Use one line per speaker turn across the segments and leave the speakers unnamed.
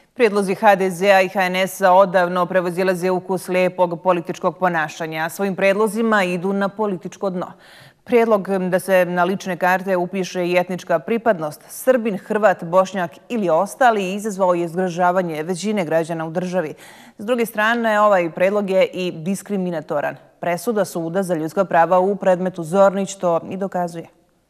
Prijedlozi HDZ-a i HNS-a odavno prevazilaze ukus lijepog političkog ponašanja, a svojim predlozima idu na političko dno. Prijedlog da se na lične karte upiše i etnička pripadnost Srbin, Hrvat, Bošnjak ili ostali izazvao je zgražavanje većine građana u državi. S druge strane, ovaj prijedlog je i diskriminatoran. Presuda Suda za ljudska prava u predmetu Zornić to i dokazuje.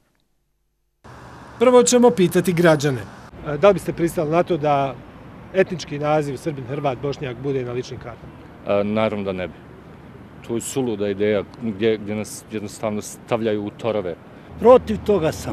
Prvo ćemo pitati građane. Da li biste pristali na to da etnički naziv Srbin, Hrvat, Bošnjak bude na ličnim kartama?
Naravno da ne bi. To je suluda ideja gdje nas jednostavno stavljaju u torove.
Protiv toga sam.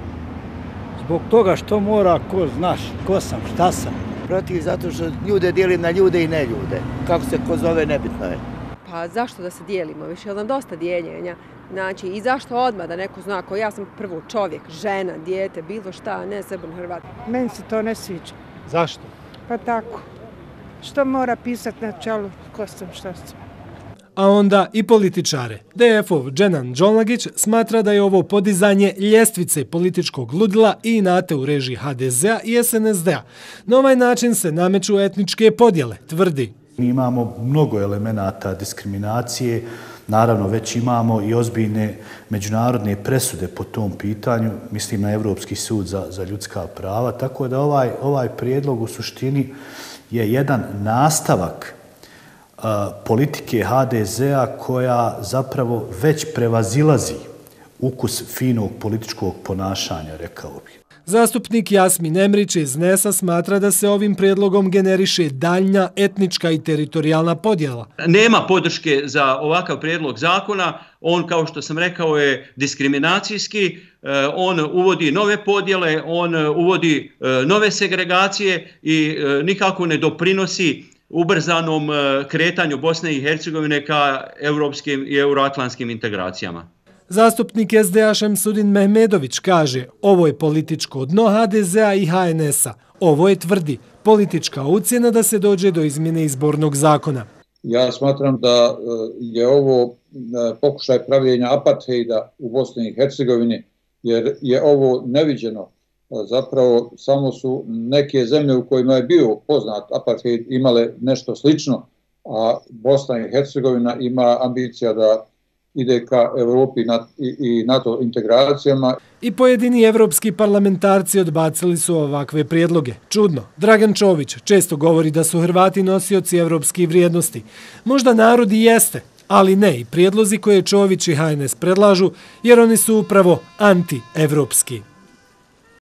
Zbog toga što mora ko znaš, ko sam, šta sam.
Protiv zato što ljude dijelim na ljude i ne ljude. Kako se ko zove, nebitno je.
Pa zašto da se dijelimo? Više je nam dosta dijeljenja. Znači, i zašto odmah da neko zna ko ja sam prvo čovjek, žena, dijete, bilo šta, a ne Srbin, Hrvat.
Meni se to ne sviđa.
Zašto?
Pa tako. Što mora pisati na čelu ko sam, šta sam.
A onda i političare. DF-ov Dženan Đolagić smatra da je ovo podizanje ljestvice političkog ludila i inate u režiji HDZ-a i SNSD-a. Na ovaj način se nameću etničke podjele, tvrdi.
Mi imamo mnogo elemenata diskriminacije, naravno već imamo i ozbiljne međunarodne presude po tom pitanju, mislim na Evropski sud za ljudska prava, tako da ovaj prijedlog u suštini je jedan nastavak politike HDZ-a koja zapravo već prevazilazi ukus finog političkog ponašanja, rekao bih.
Zastupnik Jasmin Emrić iz NES-a smatra da se ovim prijedlogom generiše daljnja etnička i teritorijalna podjela.
Nema podrške za ovakav prijedlog zakona. On, kao što sam rekao, je diskriminacijski. On uvodi nove podjele, on uvodi nove segregacije i nikako ne doprinosi ubrzanom kretanju Bosne i Hercegovine ka europskim i euroatlantskim integracijama.
Zastupnik SDA Šemsudin Mehmedović kaže, ovo je političko dno HDZ-a i HNS-a. Ovo je, tvrdi, politička ucjena da se dođe do izmjene izbornog zakona.
Ja smatram da je ovo pokušaj pravljenja apartheida u Bosni i Hercegovini, jer je ovo neviđeno. Zapravo samo su neke zemlje u kojima je bio poznat apartheid imale nešto slično, a Bosna i Hercegovina ima ambicija da ide ka Evropi i NATO integracijama.
I pojedini evropski parlamentarci odbacili su ovakve prijedloge. Čudno, Dragan Čović često govori da su Hrvati nosioci evropskih vrijednosti. Možda narod i jeste, ali ne i prijedlozi koje Čović i HNS predlažu, jer oni su upravo anti-evropski.